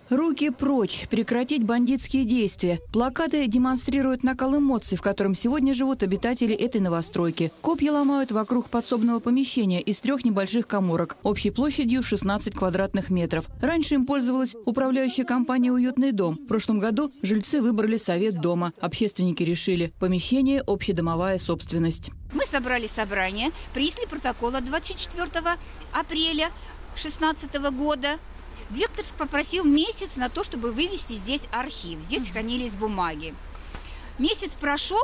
Руки прочь, прекратить бандитские действия. Плакаты демонстрируют накал эмоций, в котором сегодня живут обитатели этой новостройки. Копья ломают вокруг подсобного помещения из 3 небольших каморок, общей площадью 16 квадратных метров. Раньше им пользовалась управляющая компания «Уютный дом». В прошлом году жильцы выбрали совет дома. Общественники решили – помещение – общедомовая собственность. Мы собрали собрание, принесли протокол от 24 апреля 2016 года. Директор попросил месяц на то, чтобы вывести здесь архив. Здесь хранились бумаги. Месяц прошел,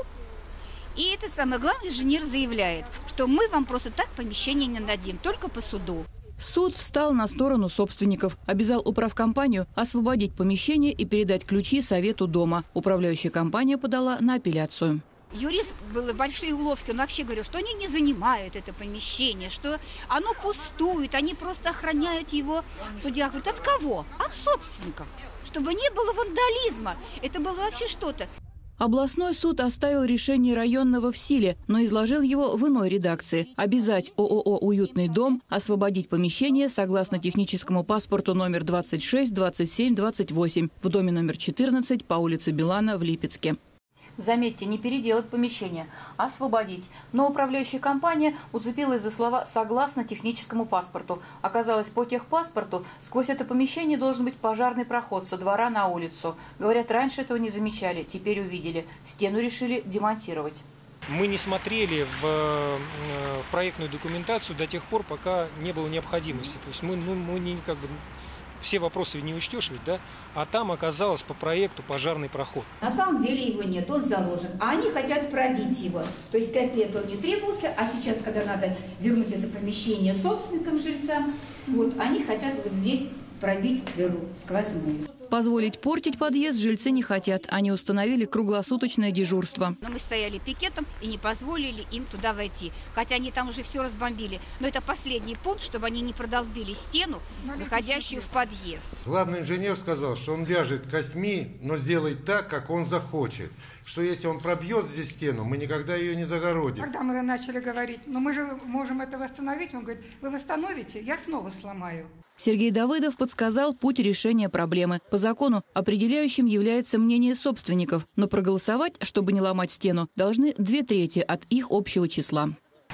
и это самое главное, инженер заявляет, что мы вам просто так помещение не дадим, только по суду. Суд встал на сторону собственников, обязал управкомпанию освободить помещение и передать ключи совету дома. Управляющая компания подала на апелляцию. Юрист был большие уловки, он вообще говорил, что они не занимают это помещение, что оно пустует, они просто охраняют его. Судья говорит, от кого? От собственников, чтобы не было вандализма. Это было вообще что-то. Областной суд оставил решение районного в силе, но изложил его в иной редакции. Обязать ООО «Уютный дом» освободить помещение согласно техническому паспорту номер 26 27 28 в доме номер 14 по улице Билана в Липецке. Заметьте, не переделать помещение, а освободить. Но управляющая компания уцепилась за слова «согласно техническому паспорту». Оказалось, по техпаспорту сквозь это помещение должен быть пожарный проход со двора на улицу. Говорят, раньше этого не замечали, теперь увидели. Стену решили демонтировать. Мы не смотрели в проектную документацию до тех пор, пока не было необходимости. То есть мы не как бы... Все вопросы не учтешь ведь, да? А там оказалось по проекту пожарный проход. На самом деле его нет, он заложен. А они хотят пробить его. То есть 5 лет он не требовался, а сейчас, когда надо вернуть это помещение собственникам, жильцам, вот, они хотят вот здесь пробить дыру сквозную. Позволить портить подъезд жильцы не хотят. Они установили круглосуточное дежурство. Но мы стояли пикетом и не позволили им туда войти. Хотя они там уже все разбомбили. Но это последний пункт, чтобы они не продолбили стену, выходящую в подъезд. Главный инженер сказал, что он вяжет костьми, но сделает так, как он захочет. Что если он пробьет здесь стену, мы никогда ее не загородим. Когда мы начали говорить, но мы же можем это восстановить, он говорит, вы восстановите, я снова сломаю. Сергей Давыдов подсказал путь решения проблемы. По закону определяющим является мнение собственников, но проголосовать, чтобы не ломать стену, должны 2/3 от их общего числа.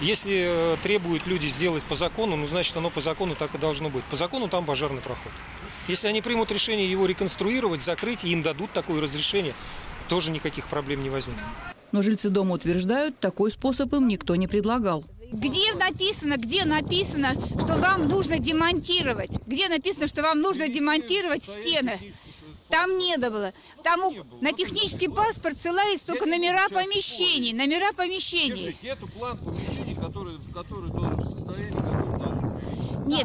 Если требуют люди сделать по закону, ну, значит, оно по закону так и должно быть. По закону там пожарный проход. Если они примут решение его реконструировать, закрыть, и им дадут такое разрешение, тоже никаких проблем не возникнет. Но жильцы дома утверждают, такой способ им никто не предлагал. Где написано, что вам нужно демонтировать? Где написано, что вам нужно демонтировать стены? Там не было. Там на технический паспорт ссылались только номера помещений. Номера помещений. Эту план помещений, который должен состоять, который должен... Нет,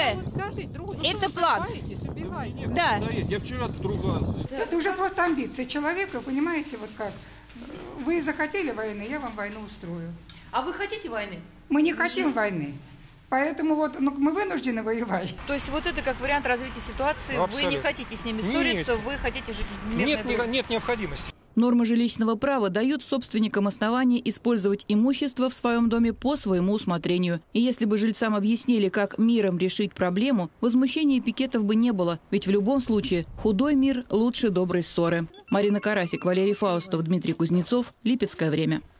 это план. Да. Я вчера тут ругался. Это уже просто амбиции человека, понимаете, вот как. Вы захотели войны, я вам войну устрою. А вы хотите войны? Мы не хотим войны. Поэтому вот мы вынуждены воевать. То есть вот это как вариант развития ситуации. Абсолютно. Вы не хотите с ними ссориться, вы хотите жить в мирной дружбе. Нет необходимости. Нормы жилищного права дают собственникам основания использовать имущество в своем доме по своему усмотрению. И если бы жильцам объяснили, как миром решить проблему, возмущения и пикетов бы не было. Ведь в любом случае худой мир лучше доброй ссоры. Марина Карасик, Валерий Фаустов, Дмитрий Кузнецов. Липецкое время.